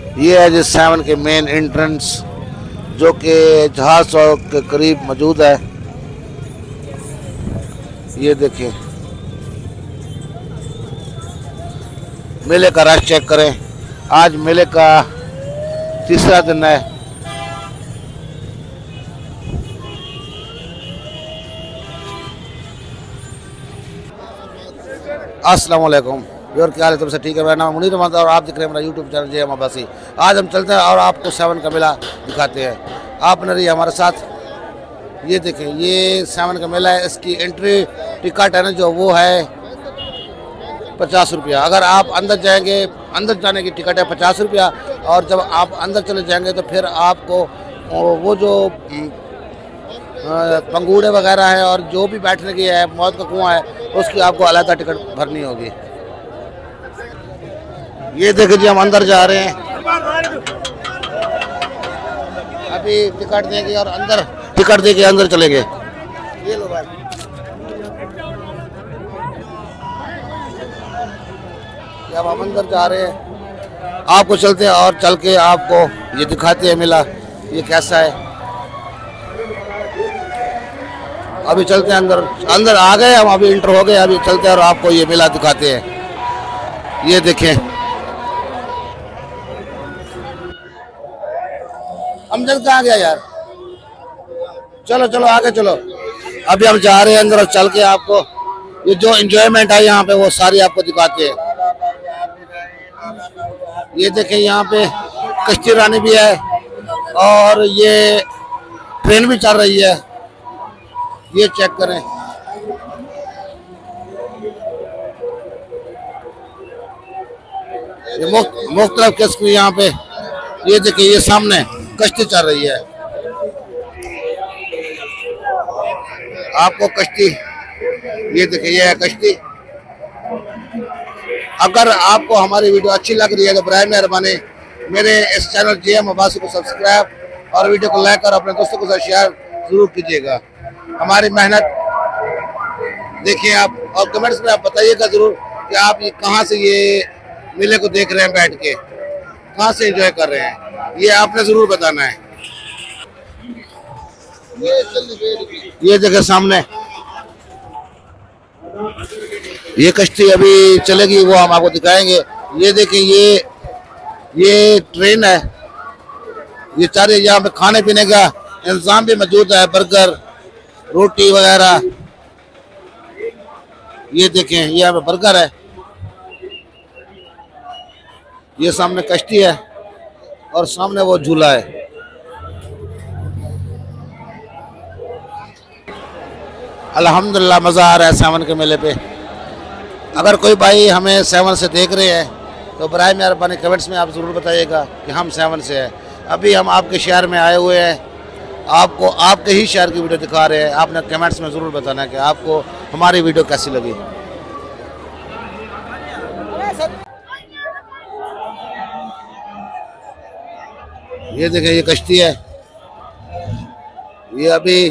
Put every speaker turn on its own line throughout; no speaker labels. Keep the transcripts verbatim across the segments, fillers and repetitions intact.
ये है जिस सेवन के मेन एंट्रेंस जो कि जहाज चौक के करीब मौजूद है। ये देखिए मेले का रश चेक करें। आज मेले का तीसरा दिन है। अस्सलाम वालेकुम और क्या हाल है? तुमसे ठीक है? मेरा नाम मुनीर अहमद और आप दिख रहे हैं मेरा YouTube channel J M Abbasi. आज हम चलते हैं और आपको सेवन का मेला दिखाते हैं। आप न रहिए हमारे साथ। ये देखें ये सेवन का मेला है। इसकी एंट्री टिकट है ना जो वो है पचास रुपया। अगर आप अंदर जाएंगे, अंदर जाने की टिकट है पचास रुपया और जब आप अंदर चले जाएंगे तो फिर आपको वो जो पंगूड़े वगैरह है और जो भी बैठने की है, मौत का कुआं है, उसकी आपको अलग टिकट भरनी होगी। ये देखिए जी हम अंदर जा रहे हैं। अभी टिकट देंगे और अंदर टिकट देके अंदर चलेंगे। ये लो भाई। जब हम अंदर जा रहे हैं आपको चलते हैं और चल के आपको ये दिखाते हैं मेला ये कैसा है। अभी चलते हैं अंदर। अंदर आ गए हम, अभी इंटर हो गए। अभी चलते हैं और आपको ये मेला दिखाते हैं। ये देखें अमजद कहाँ गया यार? चलो चलो आगे चलो। अभी हम जा रहे हैं अंदर और चल के आपको ये जो एंजॉयमेंट है यहाँ पे वो सारी आपको दिखाते हैं। ये देखें यहाँ पे कश्ती रानी भी है और ये ट्रेन भी चल रही है। ये चेक करें। ये मुख्तलिफ किस्म की यहाँ पे ये देखिए ये सामने कश्ती चल रही है। आपको कश्ती ये देखिए ये है कश्ती। अगर आपको हमारी वीडियो अच्छी लग रही है तो बराए मेहरबानी मेरे इस चैनल जे एम अब्बासी को सब्सक्राइब और वीडियो को लाइक और अपने दोस्तों के साथ शेयर जरूर कीजिएगा। हमारी मेहनत देखिए आप और कमेंट्स में आप बताइएगा जरूर कि आप ये कहाँ से ये मेले को देख रहे हैं, बैठ के कहाँ से एंजॉय कर रहे हैं, ये आपने जरूर बताना है। ये देखिए सामने ये कश्ती अभी चलेगी, वो हम आपको दिखाएंगे। ये देखिए ये ये ट्रेन है। ये सारे यहाँ पे खाने पीने का इंतजाम भी मौजूद है, बर्गर रोटी वगैरह। ये देखें ये यहाँ पे बर्गर है। ये सामने कश्ती है और सामने वो झूला है। अल्हम्दुलिल्लाह मज़ा आ रहा है सेवन के मेले पे। अगर कोई भाई हमें सेवन से देख रहे हैं तो बराए मेहरबानी कमेंट्स में आप ज़रूर बताइएगा कि हम सेवन से हैं। अभी हम आपके शहर में आए हुए हैं, आपको आपके ही शहर की वीडियो दिखा रहे हैं। आपने कमेंट्स में ज़रूर बताना है कि आपको हमारी वीडियो कैसी लगी। ये देखें ये कश्ती है। ये अभी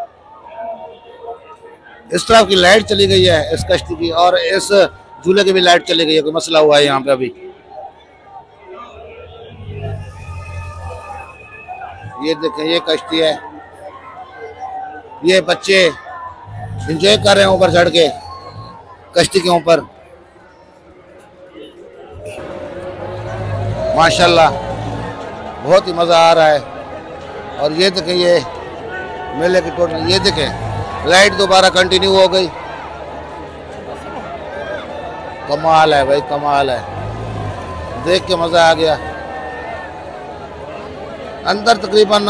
इस तरफ की लाइट चली गई है इस कश्ती की और इस झूले की भी लाइट चली गई है। कोई मसला हुआ है यहाँ पे। अभी ये देखें ये कश्ती है। ये बच्चे एंजॉय कर रहे हैं ऊपर चढ़ के कश्ती के ऊपर। माशाल्लाह बहुत ही मज़ा आ रहा है। और ये देखें ये मेले की टोटल ये देखें लाइट दोबारा कंटिन्यू हो गई। कमाल है भाई, कमाल है। देख के मज़ा आ गया। अंदर तकरीबन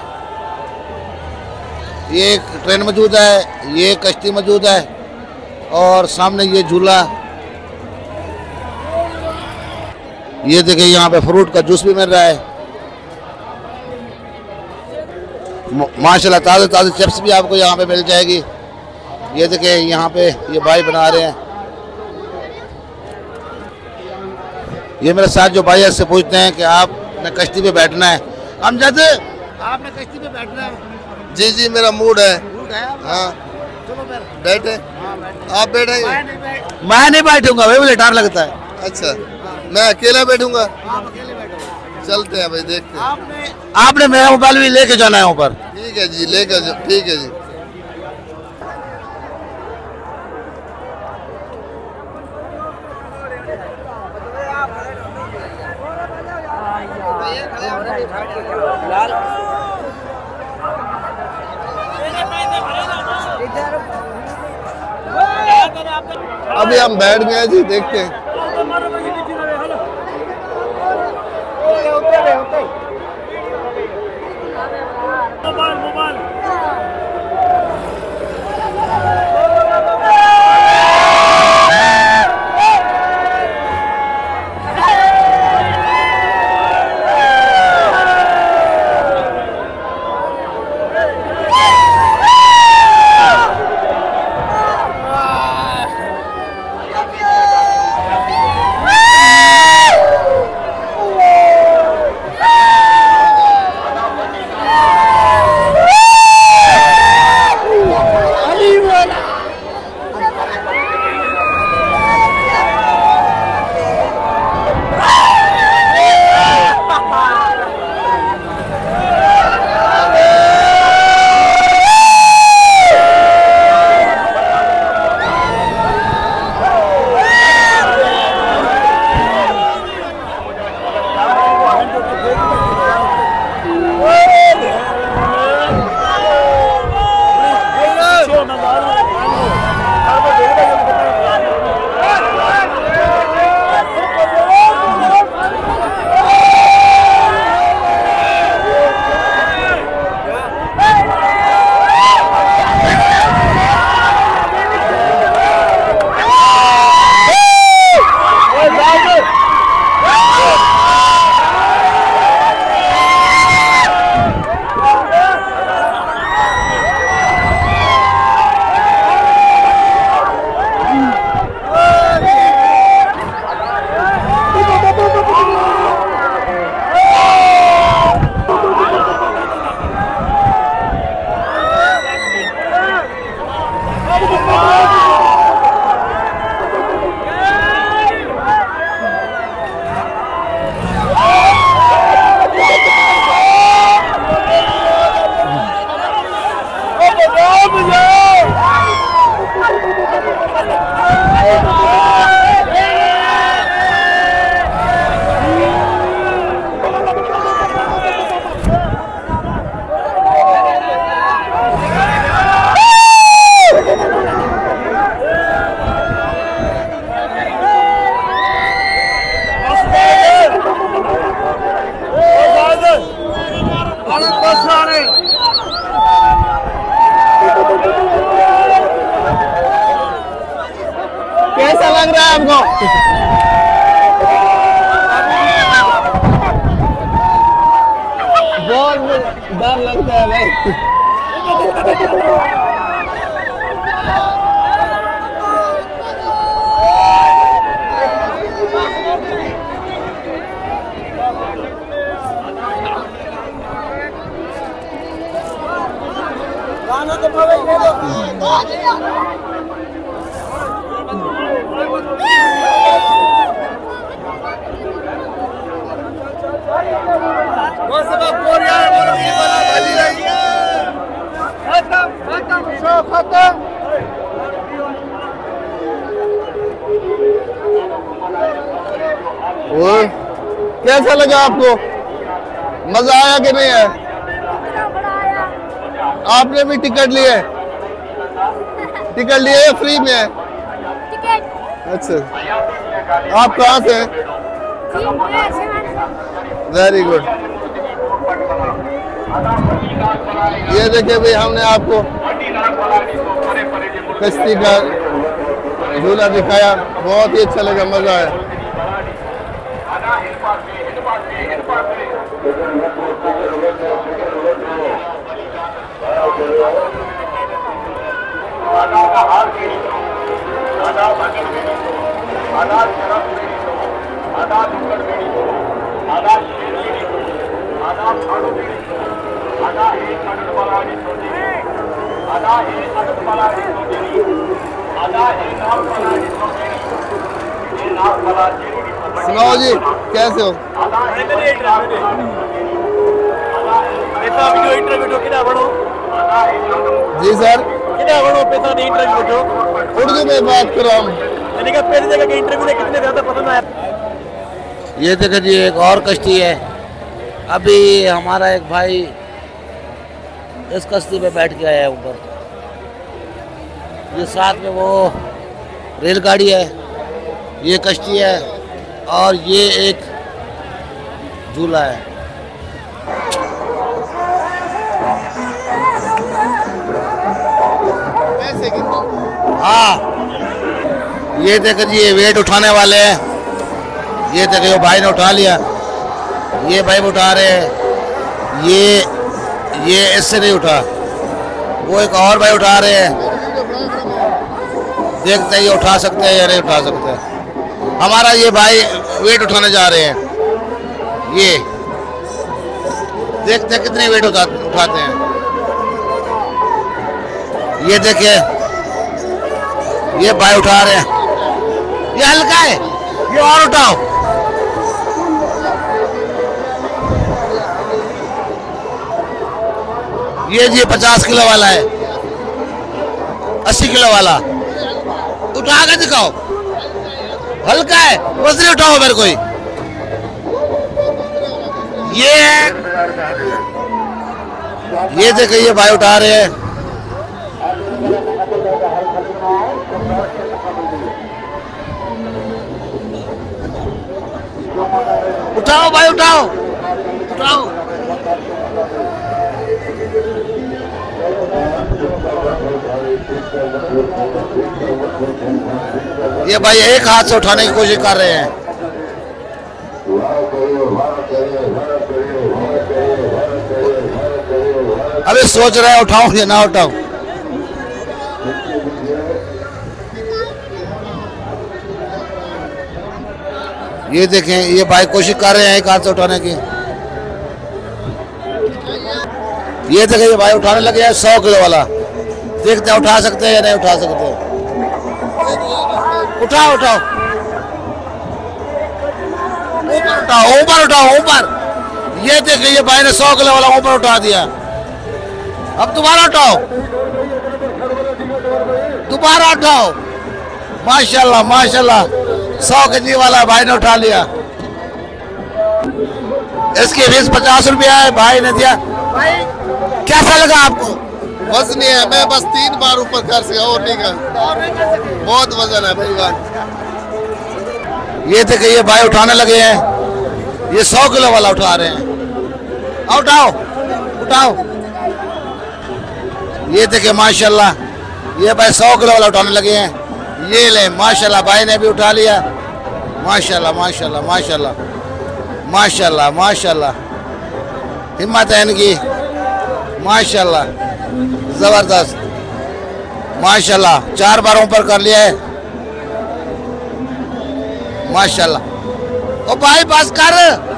ये ट्रेन मौजूद है, ये कश्ती मौजूद है और सामने ये झूला। ये देखिए यहाँ पे फ्रूट का जूस भी मिल रहा है। माशाल्लाह ताज़े ताज़े चिप्स भी आपको यहाँ पे मिल जाएगी। ये देखिए यहाँ पे ये भाई बना रहे हैं। ये मेरे साथ जो भाई इससे पूछते हैं कि आपने कश्ती पे बैठना है। अमजद आपने कश्ती पे बैठना है?
जी जी मेरा मूड है।
मूड है?
हाँ
चलो फिर
बैठे। आप बैठेंगे?
मैं नहीं बैठूंगा भाई, मुझे डर लगता है।
अच्छा मैं अकेला बैठूंगा।
आप अकेले बैठो।
चलते हैं भाई, देखते हैं।
आपने आपने मेरा मोबाइल भी लेके जाना है ऊपर।
ठीक है जी, लेकर जा- ठीक है जी। अभी हम बैठ गए जी, देखते हैं। कैसा लग रहा है आपको? बहुत डर लगता है भाई। और कैसा लगा आपको? मजा आया कि नहीं है? आपने भी टिकट लिए? टिकट लिए या फ्री में है? अच्छा, आप कहाँ से हैं? Very good. ये देखिए भाई, हमने आपको कश्ती का झूला दिखाया, बहुत ही अच्छा लगा, मजा आया। सुनाओ जी, कैसे हो? जी सर, उर्दू में बात कर रहा हूँ।
ये देखिए जी एक और कश्ती है। अभी हमारा एक भाई इस कश्ती पे बैठ के आया है ऊपर। ये साथ में वो रेलगाड़ी है, ये कश्ती है और ये एक झूला है।
पैसे कितने?
हाँ, ये देखिए जी ये वेट उठाने वाले हैं। ये देखिए भाई ने उठा लिया, ये भाई उठा रहे हैं। ये ये इससे नहीं उठा, वो एक और भाई उठा रहे हैं। देखते हैं ये उठा सकते हैं या नहीं उठा सकते। हमारा ये भाई वेट उठाने जा रहे हैं। ये देखते हैं कितने वेट उठा, उठाते हैं। ये देखिए ये भाई उठा रहे हैं। ये हल्का है, ये और उठाओ। ये जी पचास किलो वाला है, अस्सी किलो वाला। उठा के दिखाओ, हल्का है, वजन उठाओ मेरे कोई। ये है, ये देखिए ये भाई उठा रहे हैं। उठाओ भाई उठाओ, उठाओ। ये भाई एक हाथ से उठाने की कोशिश कर रहे हैं। अरे सोच रहे हैं उठाऊं या ना उठाऊं। ये देखें ये भाई कोशिश कर रहे हैं एक हाथ से उठाने की। ये देखें ये भाई उठाने लगे हैं सौ किलो वाला। देखते हैं उठा सकते हैं या नहीं उठा सकते। उठाओ उठाओ, ऊपर उठाओ, ऊपर उठाओ, ऊपर। ये देखिए ये भाई ने सौ किलो वाला ऊपर उठा दिया। अब दोबारा उठाओ, दोबारा उठाओ। माशाल्लाह माशाल्लाह, सौ केजी वाला भाई ने उठा लिया। इसकी फीस पचास रुपया है, भाई ने दिया। भाई कैसा लगा आपको?
वजन नहीं है, मैं बस तीन बार ऊपर कर सका और नहीं कर। बहुत वजन है भाई बात।
ये देखिए ये भाई उठाने लगे हैं। ये सौ किलो वाला उठा रहे हैं। उठाओ उठाओ। ये देखिए माशाल्लाह ये भाई सौ किलो वाला उठाने लगे हैं। ये ले माशाल्लाह भाई ने भी उठा लिया। माशाल्लाह माशाल्लाह माशाल्लाह माशाल्लाह माशाल्लाह, हिम्मत है इनकी माशाल्लाह, जबरदस्त माशाल्लाह। चार बार ऊपर कर लिया है माशाल्लाह। ओ भाई बस कर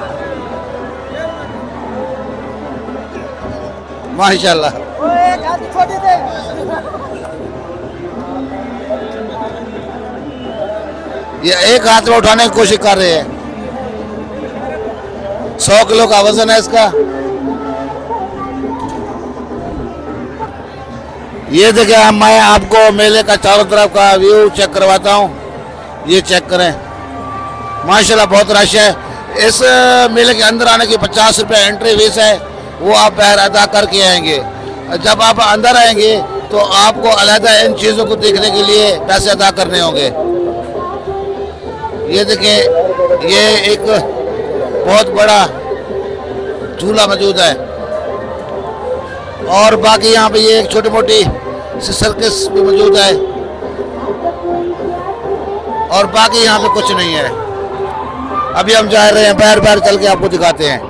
माशाल्लाह। ये एक हाथ में उठाने की कोशिश कर रहे हैं। सौ किलो का वजन है इसका। ये देखिए मैं आपको मेले का चारों तरफ का व्यू चेक करवाता हूँ। ये चेक करें माशाल्लाह बहुत रश है। इस मेले के अंदर आने की पचास रुपये एंट्री फीस है, वो आप बाहर अदा करके आएंगे। जब आप अंदर आएंगे तो आपको अलहदा इन चीज़ों को देखने के लिए पैसे अदा करने होंगे। ये देखिए ये एक बहुत बड़ा झूला मौजूद है और बाकी यहाँ पे ये एक छोटी मोटी सर्कस भी मौजूद है और बाकी यहाँ पे कुछ नहीं है। अभी हम जा रहे हैं, बाहर बाहर चल के आपको दिखाते हैं।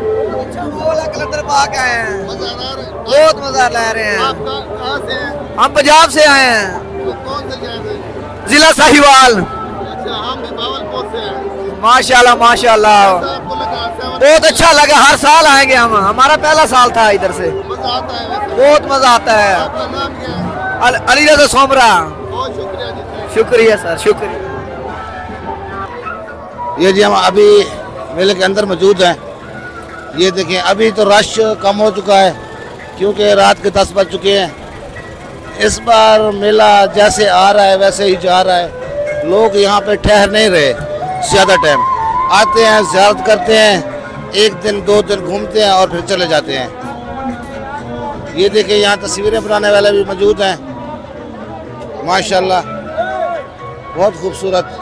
बहुत मजा ले रहे हैं।
आप कहाँ से हैं?
हम पंजाब से आए हैं,
तो कौन से शहर से?
जिला साहिवाल।
अच्छा, हम भी भावलपुर से हैं।
माशाल्लाह माशाल्लाह,
आपको लगा सेवन
बहुत अच्छा लगा। हर साल आएंगे हम, हमारा पहला साल था इधर से।
मजा आता है वैसे।
बहुत मजा आता है।
आपका नाम क्या है?
अल, अली रज़ा सोमरा।
बहुत शुक्रिया जी।
शुक्रिया सर, शुक्रिया।
ये जी हम अभी मेले के अंदर मौजूद हैं। ये देखें अभी तो रश कम हो चुका है क्योंकि रात के दस बज चुके हैं। इस बार मेला जैसे आ रहा है वैसे ही जा रहा है। लोग यहाँ पे ठहर नहीं रहे ज़्यादा टाइम, आते हैं ज़ियारत करते हैं, एक दिन दो दिन घूमते हैं और फिर चले जाते हैं। ये देखें यहाँ तस्वीरें बनाने वाले भी मौजूद हैं, माशाल्लाह बहुत खूबसूरत।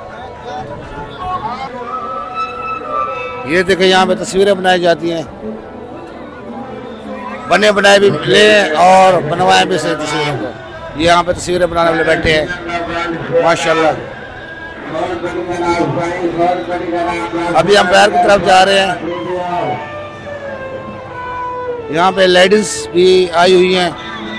ये देखें यहाँ पे तस्वीरें बनाई जाती हैं, बने बनाए भी ले और बनवाए भी सही तस्वीरों को। ये यहाँ पे तस्वीरें बनाने वाले बैठे हैं माशाल्लाह। अभी हम बाहर की तरफ जा रहे हैं। यहाँ पे लेडीज भी आई हुई हैं।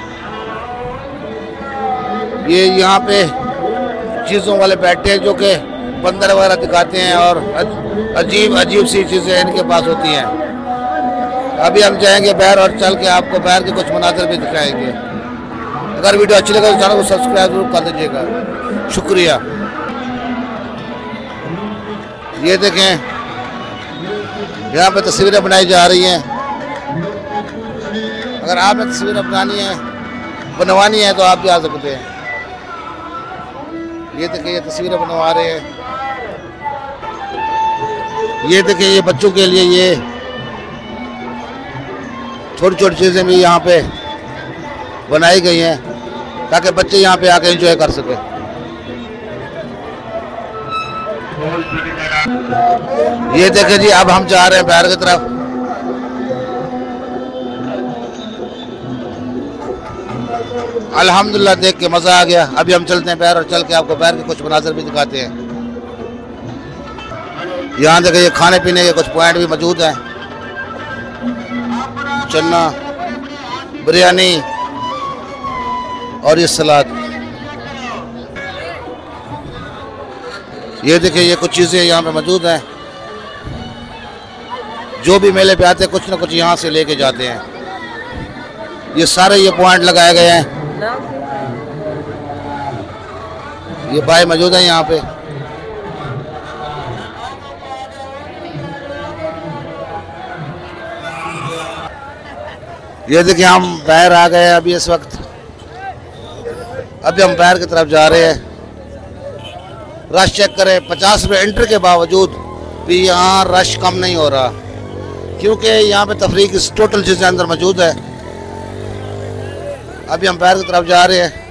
ये यहाँ पे चीज़ों वाले बैठे हैं जो कि बंदर वगैरह दिखाते हैं और अजीब अजीब सी चीज़ें इनके पास होती हैं। अभी हम जाएंगे बाहर और चल के आपको बाहर के कुछ मनाज़िर भी दिखाएंगे। अगर वीडियो अच्छी लगे तो चैनल को सब्सक्राइब जरूर कर दीजिएगा, शुक्रिया। ये देखें यहाँ पे तस्वीरें बनाई जा रही हैं। अगर आपने तस्वीरें बनानी है बनवानी है तो आप भी आ सकते हैं। ये देखें ये तस्वीरें बनवा रहे हैं। ये देखें ये बच्चों के लिए ये छोटी छोटी चीज़ें भी यहाँ पे बनाई गई हैं ताकि बच्चे यहाँ पे आके एंजॉय कर सकें। ये देखें जी अब हम जा रहे हैं बाहर की तरफ। अल्हम्दुलिल्लाह देख के मज़ा आ गया। अभी हम चलते हैं बाहर और चल के आपको बाहर के कुछ मनाज़िर भी दिखाते हैं। यहाँ देखें ये खाने पीने के कुछ पॉइंट भी मौजूद हैं, चन्ना, बिरयानी और ये सलाद। ये देखिए ये कुछ चीज़ें यहाँ पे मौजूद हैं। जो भी मेले पे आते हैं कुछ ना कुछ यहाँ से लेके जाते हैं। ये सारे ये पॉइंट लगाए गए हैं। ये भाई मौजूद है यहाँ पे। ये देखिए हम बाहर आ गए अभी इस वक्त। अभी हम बाहर की तरफ जा रहे हैं। रश चेक करें, पचास रुपये एंट्री के बावजूद भी यहाँ रश कम नहीं हो रहा क्योंकि यहाँ पे तफरीक की टोटल चीज़ें अंदर मौजूद है। अभी हम बाहर की तरफ जा रहे हैं।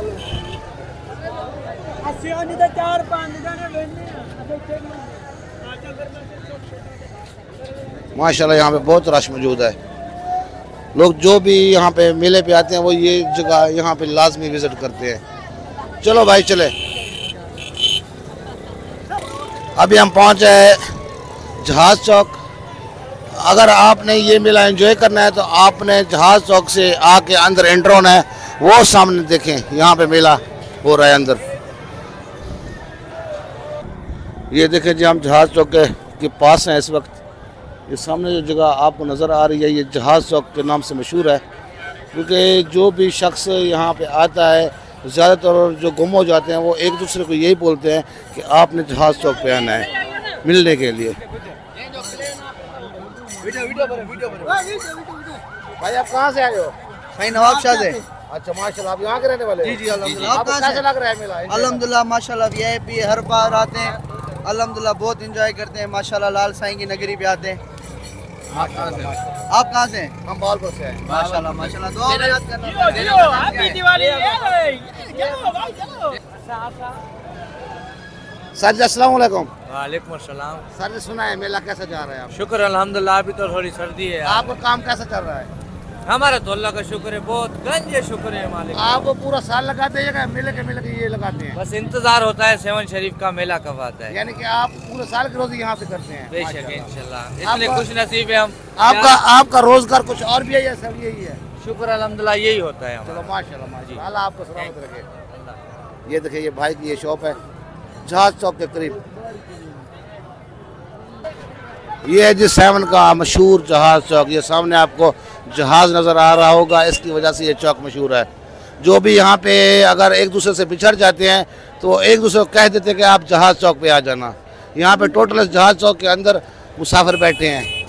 माशाल्लाह यहाँ पे बहुत रश मौजूद है। लोग जो भी यहाँ पे मेले पे आते हैं वो ये जगह यहाँ पे लाजमी विज़िट करते हैं। चलो भाई चले। अभी हम पहुँचे जहाज़ चौक। अगर आपने ये मेला एंजॉय करना है तो आपने जहाज़ चौक से आके अंदर एंटर होना है। वो सामने देखें यहाँ पे मेला हो रहा है अंदर। ये देखें जी हम जहाज़ चौक के, के पास हैं इस वक्त। ये सामने जो जगह आपको नज़र आ रही है ये जहाज़ चौक के नाम से मशहूर है क्योंकि जो भी शख्स यहाँ पे आता है ज़्यादातर जो गुम हो जाते हैं वो एक दूसरे को यही बोलते हैं कि आपने जहाज़ चौक पे आना है मिलने के लिए। भाई आप कहाँ से आए हो?
भाई नवाबशाह से।
अच्छा माशाल्लाह, आप यहाँ के रहने वाले?
जी जी अल्हम्दुलिल्लाह।
आपको कैसा लग रहा है मेला?
अल्हम्दुलिल्लाह माशाल्लाह वी आई पी हर बार आते हैं, अल्हम्दुलिल्लाह बहुत इंजॉय करते हैं माशाल्लाह। लाल साईं की नगरी पे आते हैं। आप कहाँ से हैं?
हम बालपुर से हैं।
माशाल्लाह माशाल्लाह। दुआ में याद करना।
सर जी अस्सलाम वालेकुम।
वालेकुम अस्सलाम।
सर जी सुना है मेला कैसा जा रहा है? आप
शुक्र अल्हम्दुलिल्लाह। अभी तो थोड़ी सर्दी है।
आपका काम कैसा चल रहा है?
हमारा तो अल्लाह का शुक्र है, बहुत गंज शुक्र है मालिक।
आप पूरा साल लगाते हैं मेले के मेले के ये लगाते हैं?
बस इंतजार होता है सेवन शरीफ का मेला कब आता है।
यानी कि आप पूरे साल की रोजी यहाँ से करते हैं?
बेशक इंशाल्लाह, इसलिए खुश नसीब है हम।
आपका आपका रोजगार कुछ और भी है या सब यही है?
शुक्र अल्हम्दुलिल्लाह यही होता है।
चलो माशाल्लाह माशाल्लाह, अल्लाह आपको सलामत रखे। ये देखिए ये भाई की ये शॉप है जहाज चौक के करीब। ये है जी सेवन का मशहूर जहाज चौक। ये सामने आपको जहाज नज़र आ रहा होगा, इसकी वजह से ये चौक मशहूर है। जो भी यहाँ पे अगर एक दूसरे से बिछड़ जाते हैं तो एक दूसरे को कह देते हैं कि आप जहाज चौक पे आ जाना। यहाँ पे टोटल जहाज चौक के अंदर मुसाफिर बैठे हैं।